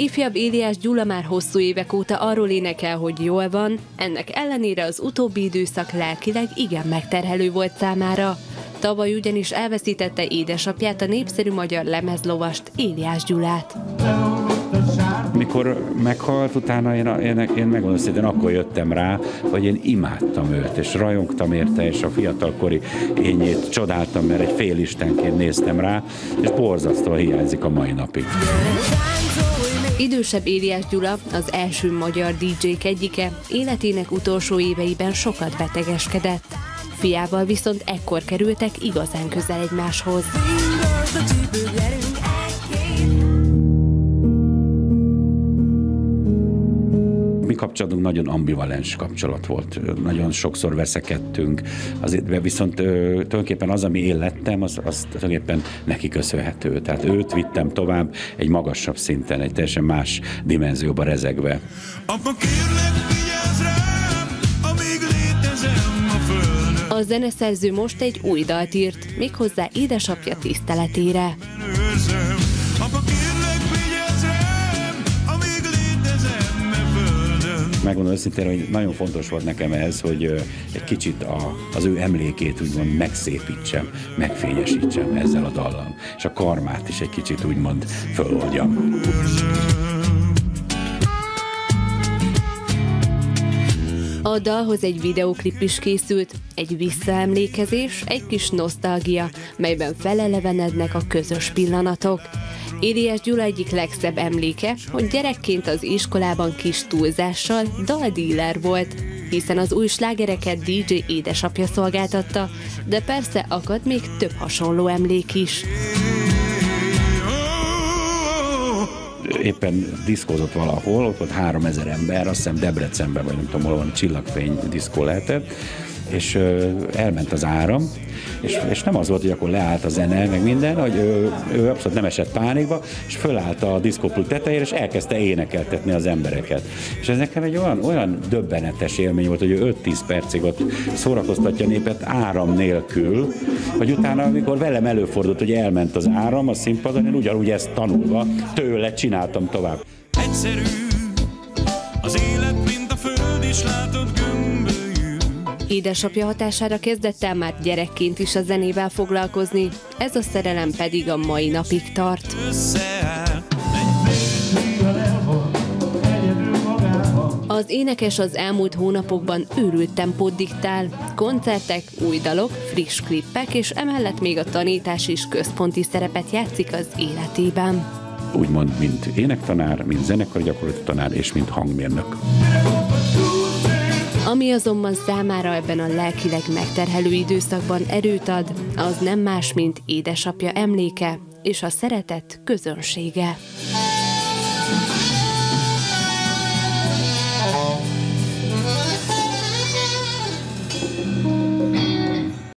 ifjabb Éliás Gyula már hosszú évek óta arról énekel, hogy jól van, ennek ellenére az utóbbi időszak lelkileg igen megterhelő volt számára. Tavaly ugyanis elveszítette édesapját, a népszerű magyar lemezlovast, Éliás Gyulát. Mikor meghalt, utána én megmondom szépen, akkor jöttem rá, hogy én imádtam őt, és rajongtam érte, és a fiatalkori énjét csodáltam, mert egy félistenként néztem rá, és borzasztóan hiányzik a mai napig. Idősebb Éliás Gyula, az első magyar DJ-k egyike, életének utolsó éveiben sokat betegeskedett. Fiával viszont ekkor kerültek igazán közel egymáshoz. Mi kapcsolatunk nagyon ambivalens kapcsolat volt. Nagyon sokszor veszekedtünk, azért, viszont tulajdonképpen az, ami én lettem, az tulajdonképpen neki köszönhető. Tehát őt vittem tovább egy magasabb szinten, egy teljesen más dimenzióba rezegve. Apa, kérlek, vigyázz rám, amíg létezem a földön. A zeneszerző most egy új dalt írt, méghozzá édesapja tiszteletére. Megmondom őszintén, hogy nagyon fontos volt nekem ez, hogy egy kicsit az ő emlékét úgymond megszépítsem, megfényesítsem ezzel a dallal, és a karmát is egy kicsit úgymond föloldjam. A dalhoz egy videóklip is készült, egy visszaemlékezés, egy kis nosztalgia, melyben felelevenednek a közös pillanatok. Éliás Gyula egyik legszebb emléke, hogy gyerekként az iskolában kis túlzással daldíler volt, hiszen az új slágereket DJ édesapja szolgáltatta, de persze akad még több hasonló emlék is. Éppen diszkózott valahol, ott volt 3000 ember, azt hiszem Debrecenben, vagy nem tudom, hol van, Csillagfény diszkó lehetett, és elment az áram, és nem az volt, hogy akkor leállt a zene, meg minden, hogy ő abszolút nem esett pánikba, és fölállt a diszkópult tetejére, és elkezdte énekeltetni az embereket. És ez nekem egy olyan döbbenetes élmény volt, hogy ő 5-10 percig ott szórakoztatja a népet áram nélkül, hogy utána, amikor velem előfordult, hogy elment az áram a színpadon, én ugyanúgy ezt tanulva tőle csináltam tovább. Egyszerű az élet, mint a föld is, látod, gömbölyű. Édesapja hatására kezdett el már gyerekként is a zenével foglalkozni, ez a szerelem pedig a mai napig tart. Az énekes az elmúlt hónapokban őrült tempót diktál, koncertek, új dalok, friss klippek, és emellett még a tanítás is központi szerepet játszik az életében. Úgymond, mint énektanár, mint zenekargyakorló tanár, és mint hangmérnök. Ami azonban számára ebben a lelkileg megterhelő időszakban erőt ad, az nem más, mint édesapja emléke és a szeretet közönsége.